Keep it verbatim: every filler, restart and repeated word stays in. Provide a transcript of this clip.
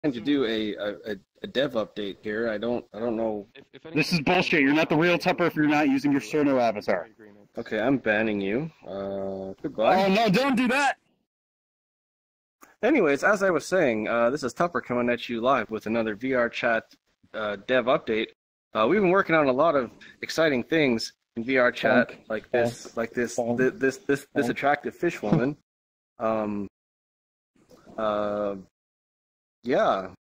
to do a, a, a dev update here. I don't I don't know. This is bullshit. You're not the real Tupper if you're not using your Cerno avatar. Okay, I'm banning you. Uh, goodbye. Oh no! Don't do that. Anyways, as I was saying, uh, this is Tupper coming at you live with another V R Chat uh, dev update. Uh, we've been working on a lot of exciting things in V R Chat, Bonk. like this, Bonk. like this, Bonk. this, this, this, this Bonk. attractive fish woman. Um, uh, yeah,